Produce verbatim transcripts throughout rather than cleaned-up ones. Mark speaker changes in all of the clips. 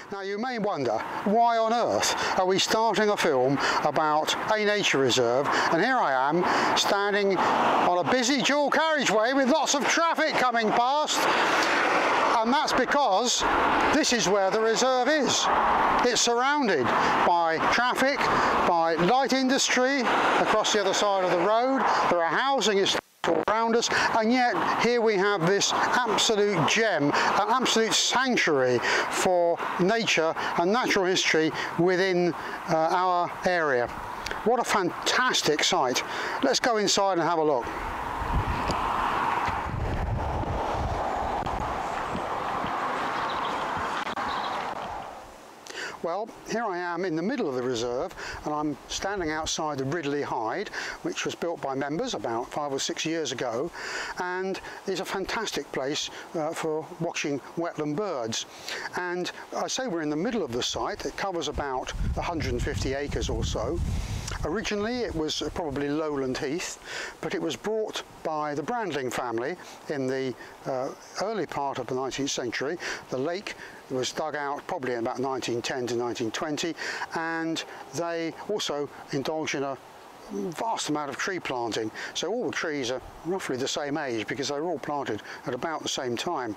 Speaker 1: Now you may wonder, why on earth are we starting a film about a nature reserve, and here I am standing on a busy dual carriageway with lots of traffic coming past, and that's because this is where the reserve is. It's surrounded by traffic, by light industry across the other side of the road, there are housing establishments all around us, and yet here we have this absolute gem, an absolute sanctuary for nature and natural history within uh, our area. What a fantastic site. Let's go inside and have a look. Well, here I am in the middle of the reserve, and I'm standing outside the Ridley Hide, which was built by members about five or six years ago, and is a fantastic place uh, for watching wetland birds. And I say we're in the middle of the site. It covers about one hundred and fifty acres or so. Originally it was probably lowland heath, but it was brought by the Brandling family in the uh, early part of the nineteenth century. The lake was dug out probably in about nineteen ten to nineteen twenty, and they also indulged in a vast amount of tree planting. So all the trees are roughly the same age because they were all planted at about the same time.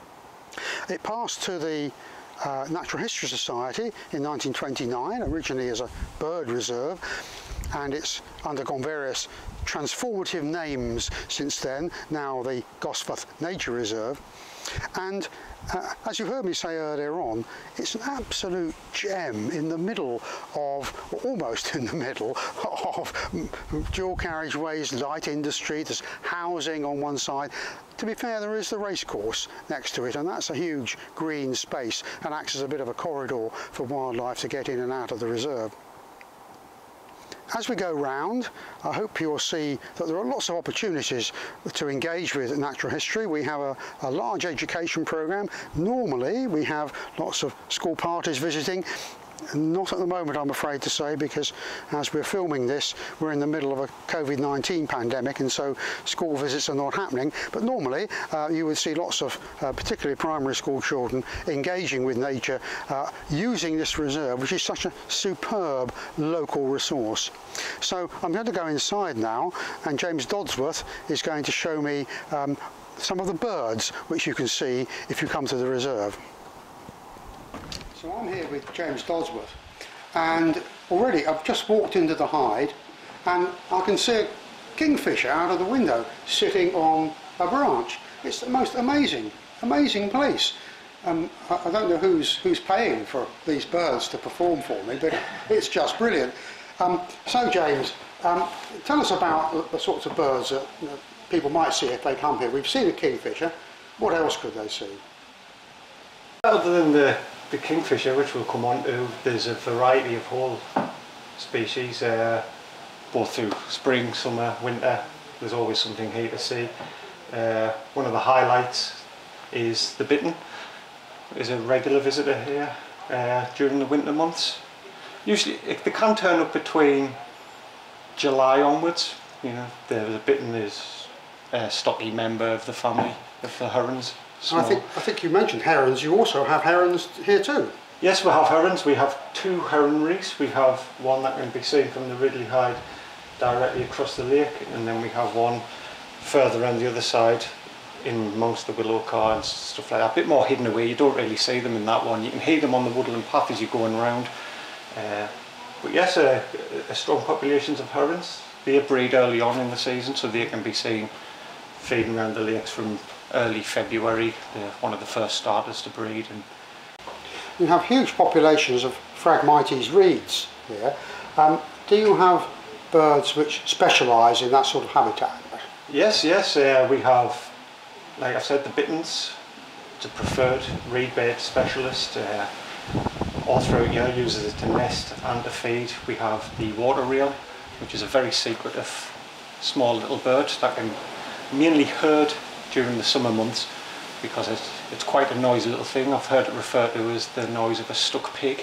Speaker 1: It passed to the Uh, Natural History Society in nineteen twenty-nine, originally as a bird reserve, and it's undergone various transformative names since then, now the Gosforth Nature Reserve. And uh, as you heard me say earlier on, it's an absolute gem in the middle of, or almost in the middle of dual carriageways, light industry, there's housing on one side. To be fair, there is the racecourse next to it, and that's a huge green space and acts as a bit of a corridor for wildlife to get in and out of the reserve. As we go round, I hope you'll see that there are lots of opportunities to engage with natural history. We have a, a large education programme. Normally we have lots of school parties visiting. Not at the moment, I'm afraid to say, because as we're filming this, we're in the middle of a COVID nineteen pandemic, and so school visits are not happening. But normally uh, you would see lots of uh, particularly primary school children engaging with nature, uh, using this reserve, which is such a superb local resource. So I'm going to go inside now, and James Dodsworth is going to show me um, some of the birds which you can see if you come to the reserve. So I'm here with James Dodsworth, and already I've just walked into the hide and I can see a kingfisher out of the window sitting on a branch. It's the most amazing, amazing place. Um, I, I don't know who's, who's paying for these birds to perform for me, but it's just brilliant. Um, so James, um, tell us about the, the sorts of birds that you know, people might see if they come here. We've seen a kingfisher. What else could they see?
Speaker 2: Other than the The kingfisher, which we'll come on to, there's a variety of whole species, uh, both through spring, summer, winter. There's always something here to see. Uh, one of the highlights is the bittern. Is a regular visitor here uh, during the winter months. Usually they can turn up between July onwards. You know, the bittern is a stocky member of the family of the herons.
Speaker 1: I think, I think you mentioned herons. You also have herons here too.
Speaker 2: Yes, we have herons. We have two heronries. We have one that can be seen from the Ridley Hide directly across the lake, and then we have one further on the other side in amongst the willow car and stuff like that. A bit more hidden away. You don't really see them in that one. You can hear them on the woodland path as you're going around. Uh, but yes, a, a strong populations of herons. They breed early on in the season, so they can be seen feeding around the lakes from early February. They're one of the first starters to breed. And
Speaker 1: you have huge populations of Phragmites reeds here. Um, do you have birds which specialise in that sort of habitat?
Speaker 2: Yes, yes. Uh, we have, like I said, the bitterns. It's a preferred reed bed specialist. Uh, all throughout year uses it to nest and to feed. We have the water rail, which is a very secretive small little bird that can mainly herd during the summer months, because it's, it's quite a noisy little thing. I've heard it referred to as the noise of a stuck pig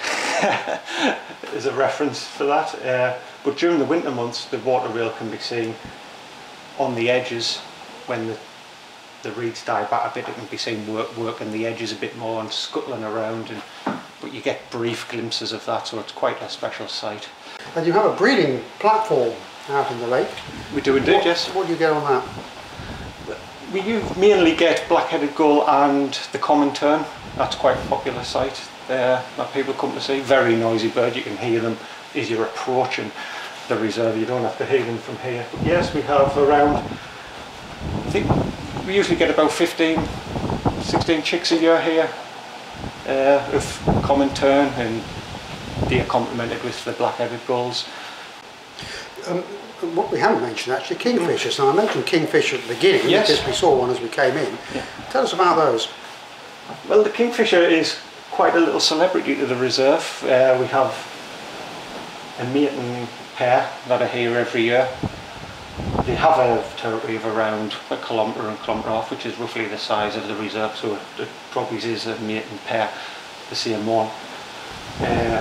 Speaker 2: as a reference for that. Uh, but during the winter months the water rail can be seen on the edges when the the reeds die back a bit, it can be seen work, working the edges a bit more and scuttling around, and but you get brief glimpses of that, so it's quite a special sight.
Speaker 1: And you have a breeding platform out in the lake.
Speaker 2: We do indeed,
Speaker 1: what,
Speaker 2: yes.
Speaker 1: What do you get on that?
Speaker 2: We mainly get black-headed gull and the common tern. That's quite a popular sight there that people come to see. Very noisy bird, you can hear them as you're approaching the reserve, you don't have to hear them from here. But yes, we have around, I think we usually get about fifteen, sixteen chicks a year here uh, of common tern, and they are complemented with the black-headed gulls.
Speaker 1: Um, what we haven't mentioned actually, kingfishers. Now I mentioned kingfisher at the beginning,
Speaker 2: yes,
Speaker 1: because we saw one as we came in.
Speaker 2: Yeah.
Speaker 1: Tell us about those.
Speaker 2: Well, the kingfisher is quite a little celebrity to the reserve. Uh, we have a mating pair that are here every year. They have a territory of around a kilometre and kilometre half, which is roughly the size of the reserve, so it, it probably is a mating pair, the same one. Uh,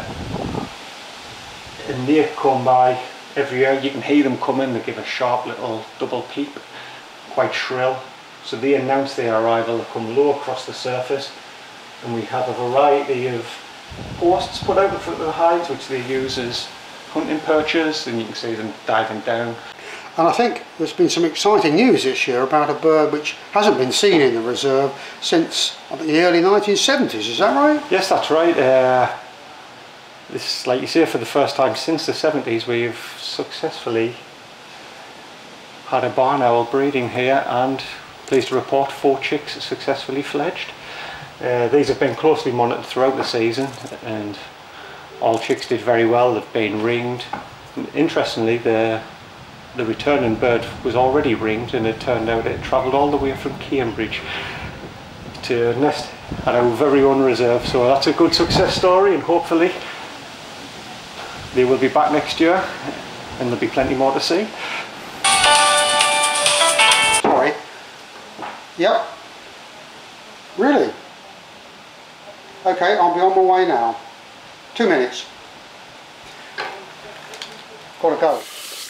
Speaker 2: and they come by every year. You can hear them coming, they give a sharp little double peep, quite shrill. So they announce their arrival, they come low across the surface, and we have a variety of posts put out in front of the hides, which they use as hunting perches, and you can see them diving down.
Speaker 1: And I think there's been some exciting news this year about a bird which hasn't been seen in the reserve since I think, the early nineteen seventies, is that right?
Speaker 2: Yes, that's right. Uh, this, like you say, for the first time since the seventies, we've successfully had a barn owl breeding here, and pleased to report four chicks successfully fledged. Uh, these have been closely monitored throughout the season, and all chicks did very well. They've been ringed. And interestingly, the the returning bird was already ringed, and it turned out it travelled all the way from Cambridge to nest at our very own reserve. So that's a good success story, and hopefully they will be back next year and there'll be plenty more to see.
Speaker 1: Sorry. Yep. Really? Okay, I'll be on my way now. Two minutes. Gotta go.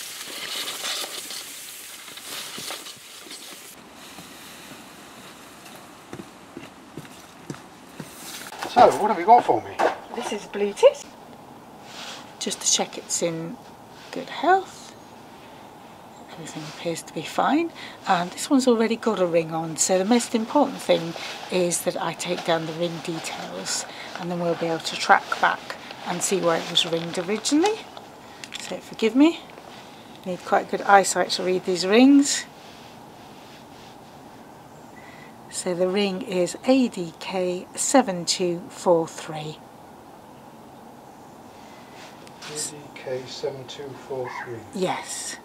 Speaker 1: So, what have you got for me?
Speaker 3: This is blue tit, just to check it's in good health. Everything appears to be fine, and this one's already got a ring on, so the most important thing is that I take down the ring details, and then we'll be able to track back and see where it was ringed originally. So forgive me, need quite good eyesight to read these rings. So the ring is A D K seven two four three.
Speaker 1: A D K seven two four three.
Speaker 3: Yes.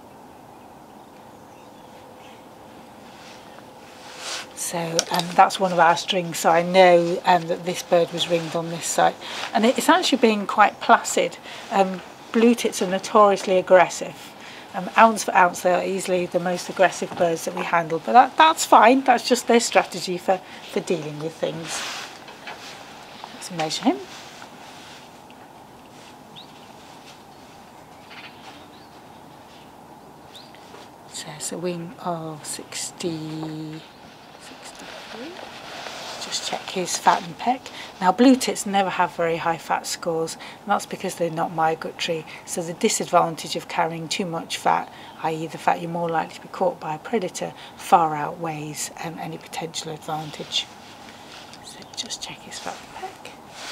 Speaker 3: So um, that's one of our strings, so I know um, that this bird was ringed on this site. And it's actually been quite placid. Um, blue tits are notoriously aggressive. Um, ounce for ounce, they are easily the most aggressive birds that we handle, but that, that's fine. That's just their strategy for, for dealing with things. Let's measure him. So it's a wing of sixty, sixty-three. Just check his fat and peck. Now blue tits never have very high fat scores, and that's because they're not migratory, so the disadvantage of carrying too much fat, that is the fact you're more likely to be caught by a predator, far outweighs um, any potential advantage. So just check his fat and peck.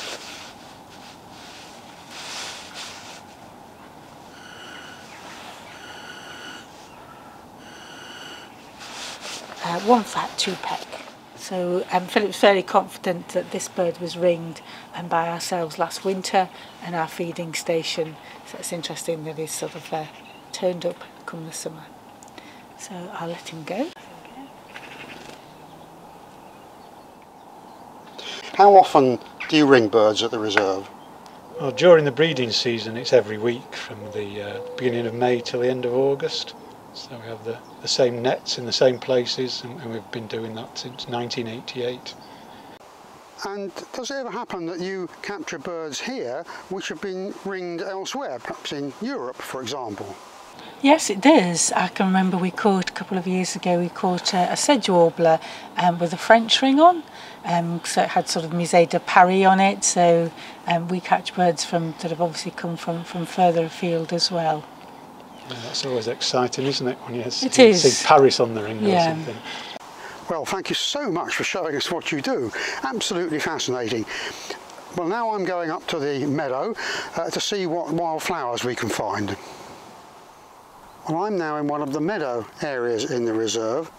Speaker 3: Uh, one fat, two peck. So um, Philip's fairly confident that this bird was ringed um, by ourselves last winter in our feeding station. So it's interesting that he's sort of uh, turned up come the summer. So I'll let him go.
Speaker 1: How often do you ring birds at the reserve?
Speaker 4: Well, during the breeding season it's every week from the uh, beginning of May till the end of August. So we have the, the same nets in the same places, and, and we've been doing that since nineteen eighty-eight.
Speaker 1: And does it ever happen that you capture birds here which have been ringed elsewhere, perhaps in Europe, for example?
Speaker 3: Yes, it does. I can remember we caught a couple of years ago, we caught a, a sedge warbler um, with a French ring on. Um, so it had sort of Musée de Paris on it, so um, we catch birds from that have obviously come from, from further afield as well.
Speaker 4: Yeah, that's always exciting, isn't it, when you
Speaker 3: it
Speaker 4: see,
Speaker 3: is.
Speaker 4: see Paris on the ring
Speaker 3: yeah.
Speaker 4: or something.
Speaker 1: Well, thank you so much for showing us what you do. Absolutely fascinating. Well, now I'm going up to the meadow uh, to see what wildflowers we can find. Well, I'm now in one of the meadow areas in the reserve.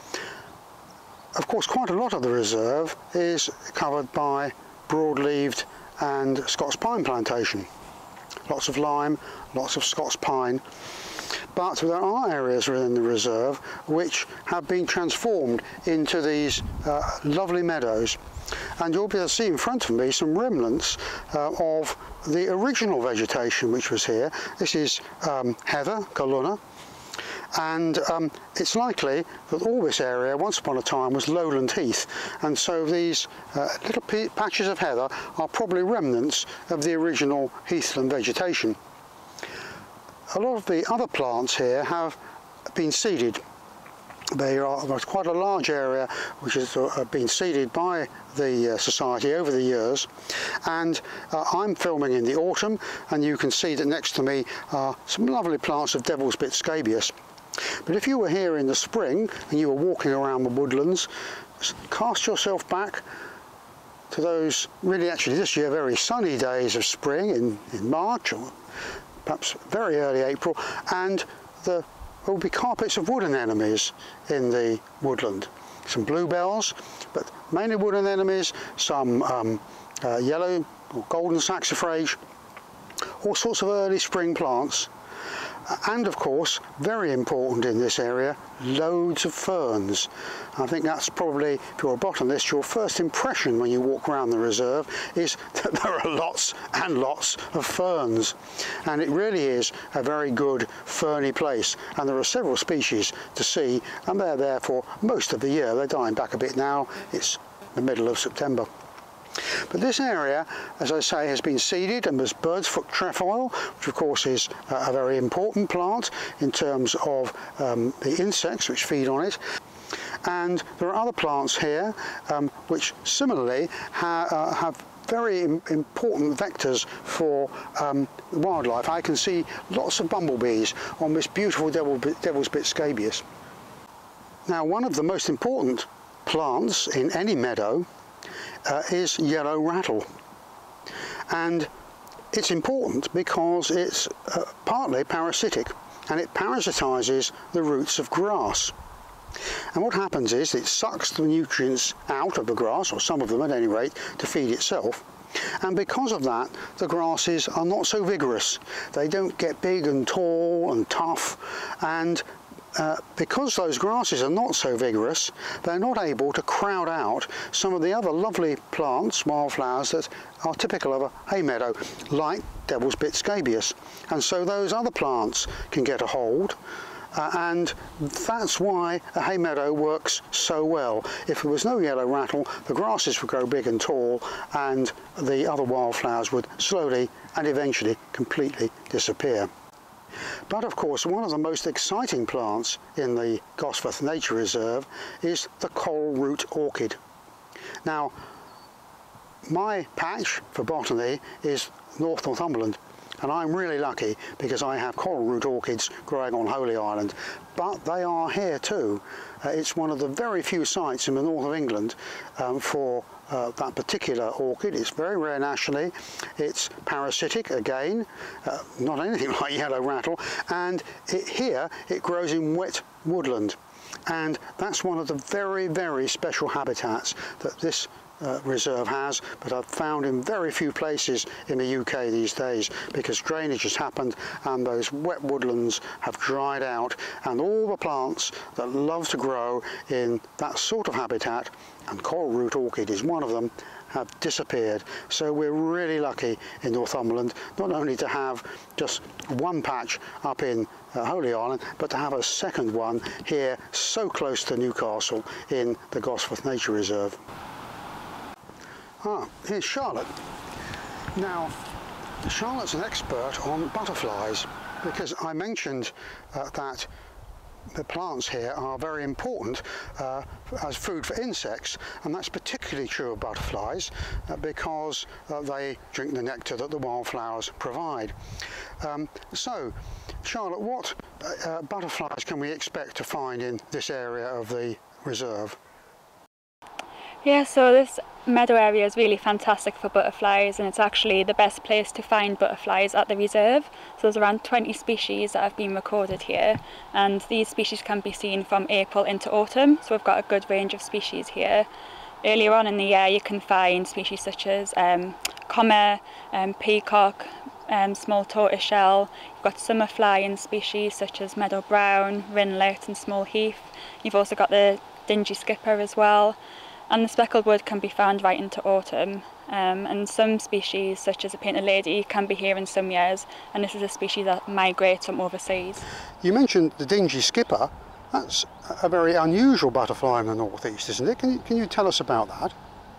Speaker 1: Of course, quite a lot of the reserve is covered by broad-leaved and Scots pine plantation. Lots of lime, lots of Scots pine. But there are areas within the reserve which have been transformed into these uh, lovely meadows. And you'll be able to see in front of me some remnants uh, of the original vegetation which was here. This is um, heather, Galuna. And um, it's likely that all this area once upon a time was lowland heath, and so these uh, little patches of heather are probably remnants of the original heathland vegetation. A lot of the other plants here have been seeded. They are there's quite a large area which has uh, been seeded by the uh, Society over the years, and uh, I'm filming in the autumn, and you can see that next to me are some lovely plants of devil's bit scabious. But if you were here in the spring and you were walking around the woodlands, cast yourself back to those really actually this year very sunny days of spring in, in March or perhaps very early April, and the, there will be carpets of wood anemones in the woodland. Some bluebells, but mainly wood anemones, some um, uh, yellow or golden saxifrage, all sorts of early spring plants. And of course, very important in this area, loads of ferns. I think that's probably, if you're a botanist, your first impression when you walk around the reserve is that there are lots and lots of ferns. And it really is a very good ferny place. And there are several species to see, and they're there for most of the year. They're dying back a bit now. It's the middle of September. But this area, as I say, has been seeded, and there's bird's foot trefoil, which of course is a very important plant in terms of um, the insects which feed on it. And there are other plants here um, which similarly ha uh, have very im important vectors for um, wildlife. I can see lots of bumblebees on this beautiful devil devil's bit scabious. Now, one of the most important plants in any meadow Uh, is yellow rattle, and it's important because it's uh, partly parasitic, and it parasitises the roots of grass. And what happens is it sucks the nutrients out of the grass, or some of them at any rate, to feed itself. And because of that, the grasses are not so vigorous. They don't get big and tall and tough, and Uh, because those grasses are not so vigorous, they're not able to crowd out some of the other lovely plants, wildflowers, that are typical of a hay meadow, like devil's bit scabious. And so those other plants can get a hold, uh, and that's why a hay meadow works so well. If there was no yellow rattle, the grasses would grow big and tall, and the other wildflowers would slowly and eventually completely disappear. But of course, one of the most exciting plants in the Gosforth Nature Reserve is the coral root orchid. Now, my patch for botany is North Northumberland, and I'm really lucky because I have coral root orchids growing on Holy Island, but they are here too. Uh, it's one of the very few sites in the north of England um, for Uh, that particular orchid. It's very rare nationally. It's parasitic again, uh, not anything like yellow rattle, and it, here it grows in wet woodland, and that's one of the very very special habitats that this Uh, reserve has, but I've found in very few places in the U K these days, because drainage has happened and those wet woodlands have dried out, and all the plants that love to grow in that sort of habitat, and coral root orchid is one of them, have disappeared. So we're really lucky in Northumberland not only to have just one patch up in uh, Holy Island, but to have a second one here so close to Newcastle in the Gosforth Nature Reserve. Ah, here's Charlotte. Now, Charlotte's an expert on butterflies, Because I mentioned uh, that the plants here are very important uh, as food for insects, and that's particularly true of butterflies uh, because uh, they drink the nectar that the wildflowers provide. Um, so, Charlotte, what uh, butterflies can we expect to find in this area of the reserve?
Speaker 5: Yeah, so this meadow area is really fantastic for butterflies, and it's actually the best place to find butterflies at the reserve. So there's around twenty species that have been recorded here, and these species can be seen from April into autumn, so we've got a good range of species here. Earlier on in the year you can find species such as um, comma, um, peacock, um, small tortoiseshell. You've got summer flying species such as meadow brown, rinlet and small heath. You've also got the dingy skipper as well. And the speckled wood can be found right into autumn, um, and some species such as the painted lady can be here in some years, and this is a species that migrates from overseas. You
Speaker 1: mentioned the dingy skipper. That's a very unusual butterfly in the northeast, isn't it? Can you, can you tell us about that?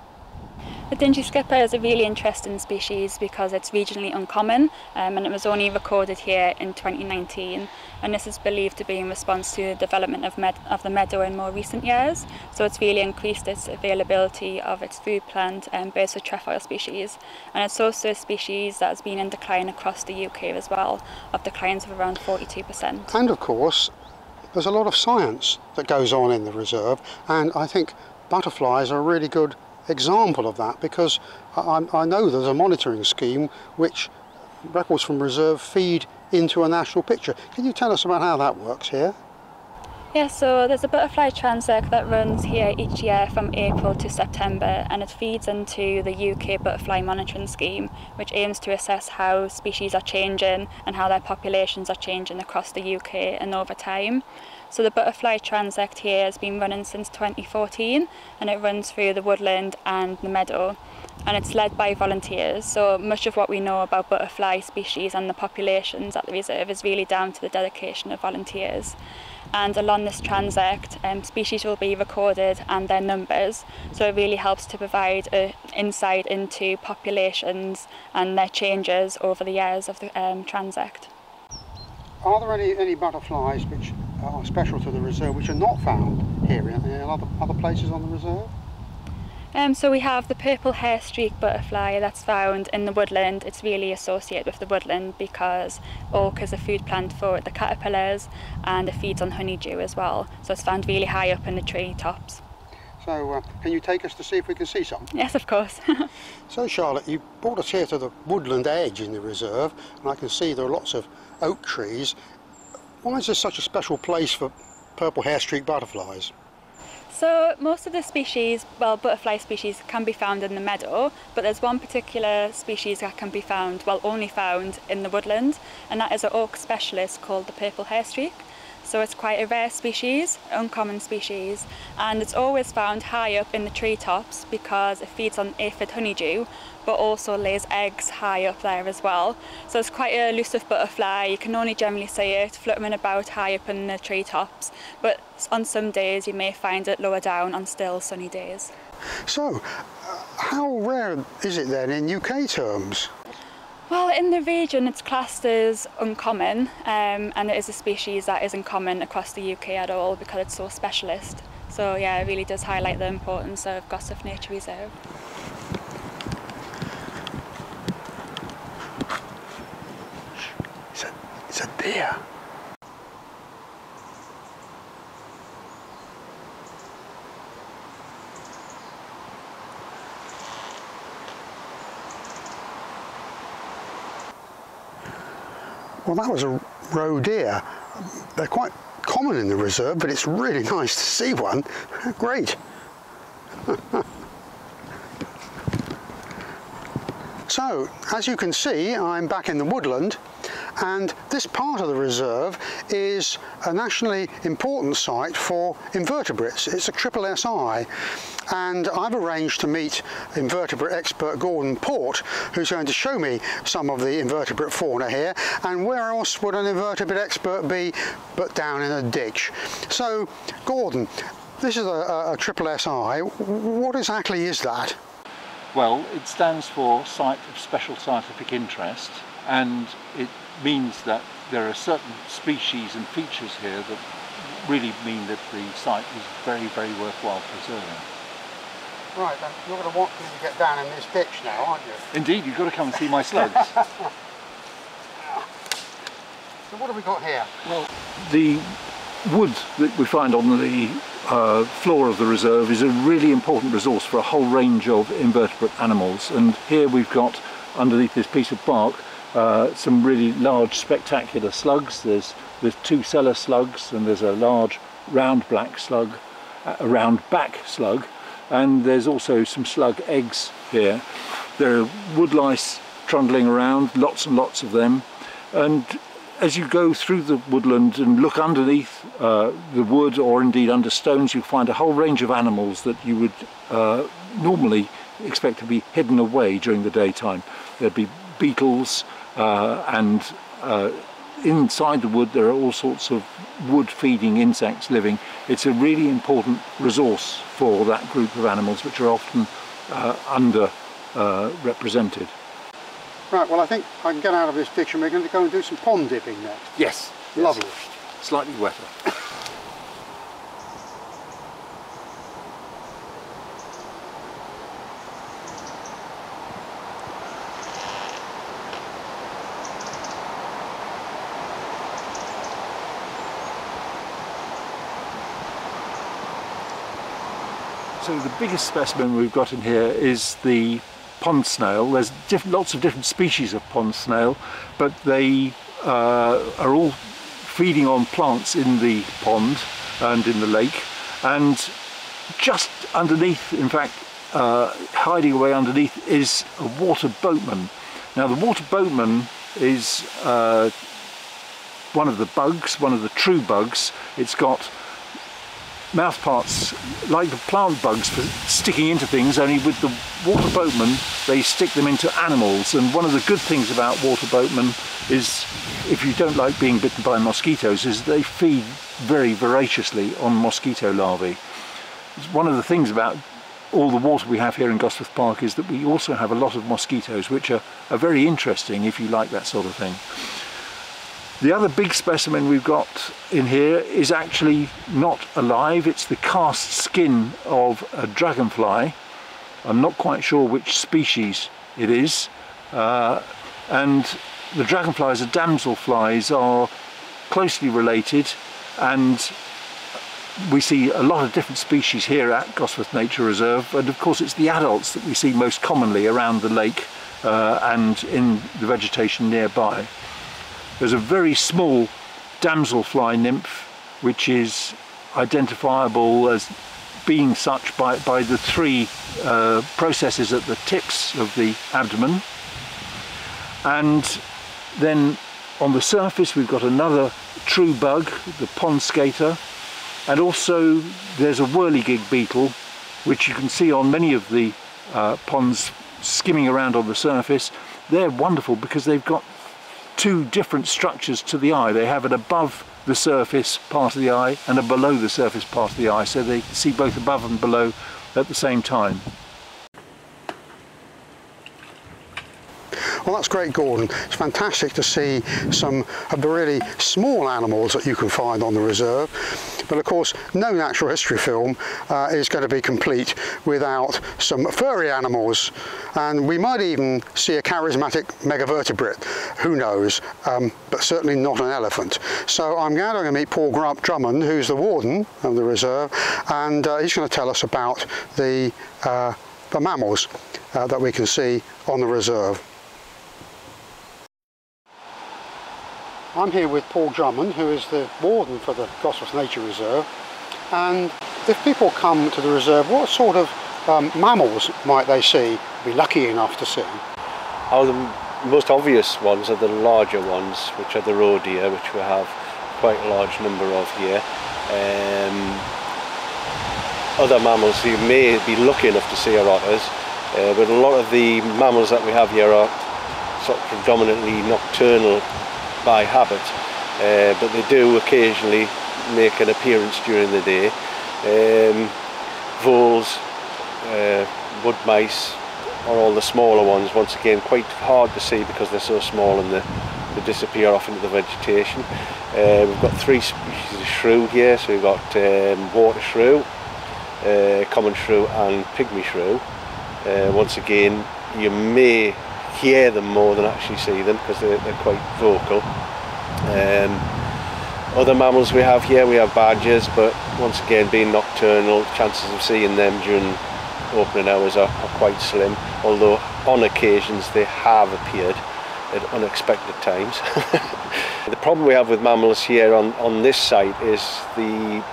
Speaker 5: The dingy skipper is a really interesting species because it's regionally uncommon, um, and it was only recorded here in twenty nineteen, and this is believed to be in response to the development of, med of the meadow in more recent years. So it's really increased its availability of its food plant and birds with trefoil species, and it's also a species that has been in decline across the U K as well, of declines of around forty-two percent.
Speaker 1: And of course there's a lot of science that goes on in the reserve, and I think butterflies are a really good example of that, because I, I know there's a monitoring scheme which records from reserve feed into a national picture. Can you tell us about how that works here?
Speaker 5: Yeah, so there's a butterfly transect that runs here each year from April to September, and it feeds into the U K Butterfly Monitoring Scheme, which aims to assess how species are changing and how their populations are changing across the U K and over time. So the butterfly transect here has been running since twenty fourteen, and it runs through the woodland and the meadow, and it's led by volunteers. So much of what we know about butterfly species and the populations at the reserve is really down to the dedication of volunteers. And along this transect, um, species will be recorded and their numbers, so it really helps to provide an insight into populations and their changes over the years of the um, transect.
Speaker 1: Are there any, any butterflies which are special to the reserve which are not found here in, in other, other places on the reserve?
Speaker 5: Um, so we have the purple hair streak butterfly that's found in the woodland. It's really associated with the woodland because oak is a food plant for the caterpillars, and it feeds on honeydew as well. So it's found really high up in the tree tops.
Speaker 1: So uh, can you take us to see if we can see some?
Speaker 5: Yes, of course.
Speaker 1: So Charlotte, you brought us here to the woodland edge in the reserve, and I can see there are lots of oak trees. Why is this such a special place for purple hair streak butterflies?
Speaker 5: So most of the species, well, butterfly species can be found in the meadow, but there's one particular species that can be found, well, only found in the woodland, and that is an oak specialist called the purple hair streak. So it's quite a rare species, uncommon species, and it's always found high up in the treetops because it feeds on aphid honeydew, but also lays eggs high up there as well. So it's quite a elusive butterfly. You can only generally see it fluttering about high up in the treetops, but on some days you may find it lower down on still sunny days.
Speaker 1: So, uh, how rare is it then in U K terms?
Speaker 5: Well, in the region it's classed as uncommon, um, and it is a species that isn't common across the U K at all because it's so specialist. So yeah, it really does highlight the importance of Gosforth Nature Reserve.
Speaker 1: It's a, it's a deer. Well, that was a roe deer. They're quite common in the reserve, but it's really nice to see one. Great. So, as you can see, I'm back in the woodland, and this part of the reserve is a nationally important site for invertebrates. It's a triple S I, and I've arranged to meet invertebrate expert Gordon Port, who's going to show me some of the invertebrate fauna here. And where else would an invertebrate expert be but down in a ditch? So, Gordon, this is a, a triple S I. What exactly is that?
Speaker 6: Well, it stands for Site of Special Scientific Interest, and it means that there are certain species and features here that really mean that the site is very, very worthwhile preserving.
Speaker 1: Right, then you're going to want me to get down in this ditch now, aren't you?
Speaker 6: Indeed, you've got to come and see my slugs.
Speaker 1: So what have we got here?
Speaker 6: Well, the wood that we find on the uh, floor of the reserve is a really important resource for a whole range of invertebrate animals, and here we've got underneath this piece of bark uh, some really large spectacular slugs. There's, there's two cellar slugs, and there's a large round black slug, a round back slug, and there's also some slug eggs here. There are woodlice trundling around, lots and lots of them, and as you go through the woodland and look underneath uh, the wood, or indeed under stones, you'll find a whole range of animals that you would uh, normally expect to be hidden away during the daytime. There'd be beetles, uh, and uh, inside the wood there are all sorts of wood-feeding insects living. It's a really important resource for that group of animals, which are often uh, under uh, represented.
Speaker 1: Right, well I think I can get out of this ditch and we're going to go and do some pond dipping next.
Speaker 6: Yes.
Speaker 1: Lovely.
Speaker 6: Yes. Slightly wetter. So the biggest specimen we've got in here is the pond snail. There's different, lots of different species of pond snail, but they uh, are all feeding on plants in the pond and in the lake, and just underneath, in fact, uh, hiding away underneath, is a water boatman. Now the water boatman is uh, one of the bugs, one of the true bugs. It's got mouth parts like the plant bugs for sticking into things, only with the water boatman they stick them into animals. And one of the good things about water boatmen is, if you don't like being bitten by mosquitoes, is they feed very voraciously on mosquito larvae. One of the things about all the water we have here in Gosforth Park is that we also have a lot of mosquitoes, which are, are very interesting if you like that sort of thing. The other big specimen we've got in here is actually not alive. It's the cast skin of a dragonfly. I'm not quite sure which species it is. Uh, and the dragonflies and damselflies are closely related, and we see a lot of different species here at Gosforth Nature Reserve, and of course it's the adults that we see most commonly around the lake uh, and in the vegetation nearby. There's a very small damselfly nymph which is identifiable as being such by, by the three uh, processes at the tips of the abdomen. And then on the surface we've got another true bug, the pond skater, and also there's a whirligig beetle which you can see on many of the uh, ponds skimming around on the surface. They're wonderful because they've got two different structures to the eye. They have an above the surface part of the eye and a below the surface part of the eye, so they see both above and below at the same time.
Speaker 1: Well, that's great, Gordon. It's fantastic to see some of the really small animals that you can find on the reserve. But of course, no natural history film uh, is going to be complete without some furry animals. And we might even see a charismatic megavertebrate, who knows, um, but certainly not an elephant. So I'm now going to meet Paul Drummond, who's the warden of the reserve, and uh, he's going to tell us about the, uh, the mammals uh, that we can see on the reserve. I'm here with Paul Drummond, who is the warden for the Gosforth Nature Reserve, and if people come to the reserve, what sort of um, mammals might they see, be lucky enough to see?
Speaker 7: Oh, the most obvious ones are the larger ones, which are the roe deer, which we have quite a large number of here. Um, other mammals you may be lucky enough to see are otters, uh, but a lot of the mammals that we have here are sort of predominantly nocturnal by habit, uh, but they do occasionally make an appearance during the day. Um, voles, uh, wood mice are all the smaller ones, once again quite hard to see because they're so small and the they disappear off into the vegetation. Uh, we've got three species of shrew here, so we've got um, water shrew, uh, common shrew and pygmy shrew. Uh, once again, you may hear them more than actually see them because they're, they're quite vocal. Um, other mammals we have here, we have badgers, but once again, being nocturnal, chances of seeing them during opening hours are, are quite slim, although on occasions they have appeared at unexpected times. The problem we have with mammals here on, on this site is the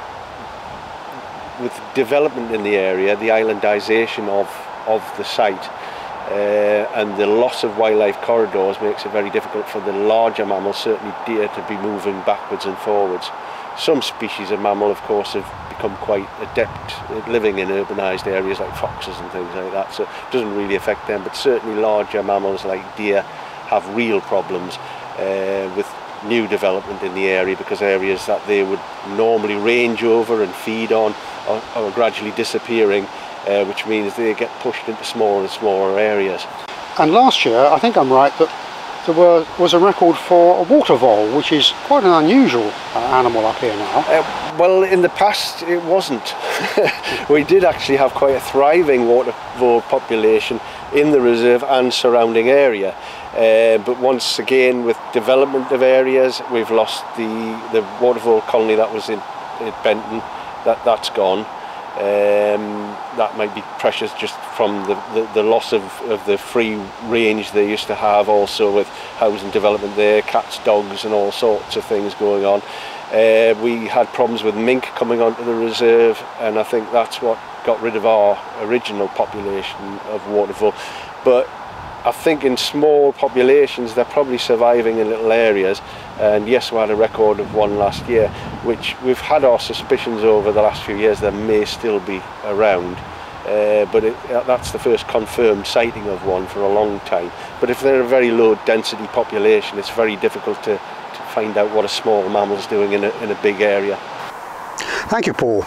Speaker 7: with development in the area, the islandisation of, of the site uh, and the loss of wildlife corridors makes it very difficult for the larger mammals, certainly deer, to be moving backwards and forwards. Some species of mammal, of course, have become quite adept at living in urbanised areas like foxes and things like that, so it doesn't really affect them, but certainly larger mammals like deer have real problems uh, with new development in the area, because areas that they would normally range over and feed on are, are gradually disappearing, uh, which means they get pushed into smaller and smaller areas.
Speaker 1: And last year, I think I'm right, that there were, was a record for a water vole, which is quite an unusual uh, animal up here now.
Speaker 7: Uh, well, in the past it wasn't. We did actually have quite a thriving water vole population in the reserve and surrounding area. Uh, but once again, with development of areas, we've lost the, the water vole colony that was in, in Benton. That, that's gone. Um, that might be pressures just from the, the, the loss of, of the free range they used to have, also with housing development there, cats, dogs and all sorts of things going on. Uh, we had problems with mink coming onto the reserve, and I think that's what got rid of our original population of water vole. But I think in small populations they're probably surviving in little areas, and yes, we had a record of one last year, which we've had our suspicions over the last few years there may still be around, uh, but it, that's the first confirmed sighting of one for a long time. But if they're a very low density population, it's very difficult to, to find out what a small mammal's doing in a, in a big area.
Speaker 1: Thank you, Paul.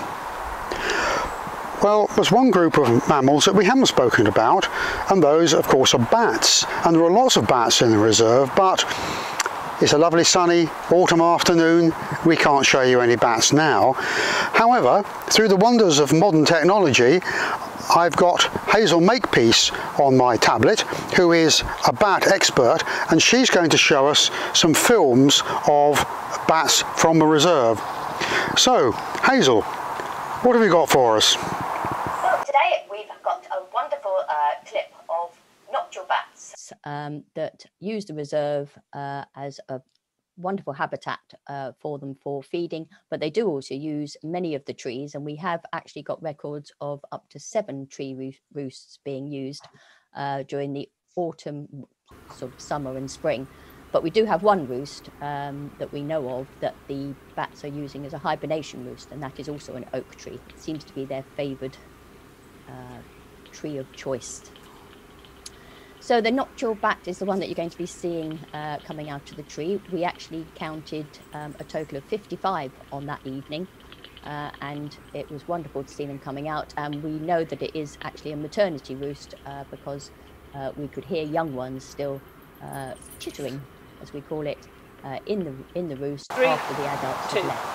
Speaker 1: Well, there's one group of mammals that we haven't spoken about, and those, of course, are bats. And there are lots of bats in the reserve, but it's a lovely sunny autumn afternoon. We can't show you any bats now. However, through the wonders of modern technology, I've got Hazel Makepeace on my tablet, who is a bat expert, and she's going to show us some films of bats from the reserve. So, Hazel, what have you got for us?
Speaker 8: Today we've got a wonderful uh, clip of nocturnal bats
Speaker 9: um, that use the reserve uh, as a wonderful habitat uh, for them for feeding, but they do also use many of the trees, and we have actually got records of up to seven tree roo roosts being used uh, during the autumn, sort of summer and spring. But we do have one roost um, that we know of that the bats are using as a hibernation roost, and that is also an oak tree. It seems to be their favoured uh, tree of choice. So the nocturnal bat is the one that you're going to be seeing uh, coming out of the tree. We actually counted um, a total of fifty-five on that evening, uh, and it was wonderful to see them coming out. And we know that it is actually a maternity roost uh, because uh, we could hear young ones still uh, chittering, as we call it, uh, in the in the roost Three, after the adults have left.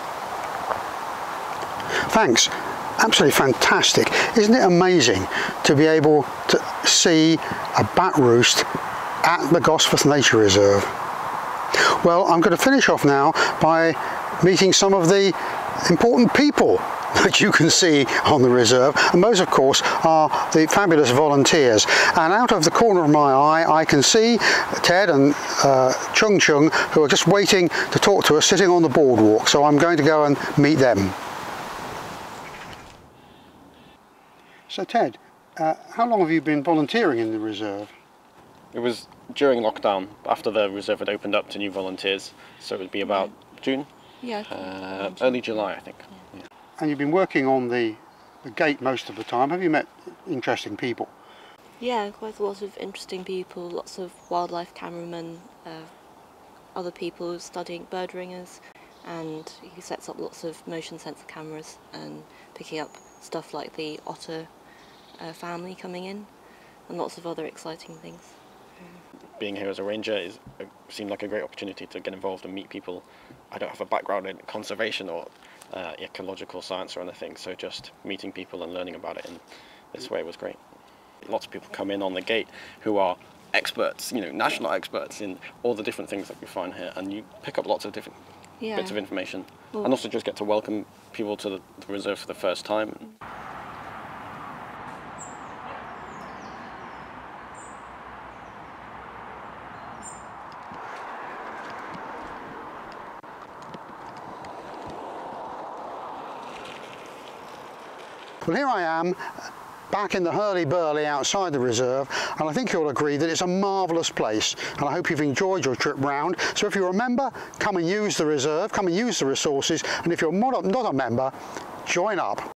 Speaker 1: Thanks. Absolutely fantastic. Isn't it amazing to be able to see a bat roost at the Gosforth Nature Reserve? Well, I'm going to finish off now by meeting some of the important people that you can see on the reserve, and those of course are the fabulous volunteers. And out of the corner of my eye I can see Ted and uh, Chung Chung, who are just waiting to talk to us, sitting on the boardwalk, so I'm going to go and meet them. So Ted, uh, how long have you been volunteering in the reserve?
Speaker 10: It was during lockdown, after the reserve had opened up to new volunteers, so it would be about June,
Speaker 11: yeah,
Speaker 10: uh, early July I think. Yeah.
Speaker 1: And you've been working on the, the gate most of the time. Have you met interesting people?
Speaker 11: Yeah, quite a lot of interesting people, lots of wildlife cameramen, uh, other people studying bird ringers, and he sets up lots of motion sensor cameras and picking up stuff like the otter uh, family coming in, and lots of other exciting things.
Speaker 10: being here as a ranger is uh, seemed like a great opportunity to get involved and meet people. I don't have a background in conservation or uh, ecological science or anything, so just meeting people and learning about it in this way was great. Lots of people come in on the gate who are experts, you know, national experts in all the different things that we find here, and you pick up lots of different
Speaker 11: Yeah.
Speaker 10: bits of information,
Speaker 11: Well,
Speaker 10: and also just get to welcome people to the, the reserve for the first time.
Speaker 1: Well, here I am back in the hurly-burly outside the reserve, and I think you'll agree that it's a marvellous place, and I hope you've enjoyed your trip round. So if you're a member, come and use the reserve, come and use the resources, and if you're not a, not a member, join up.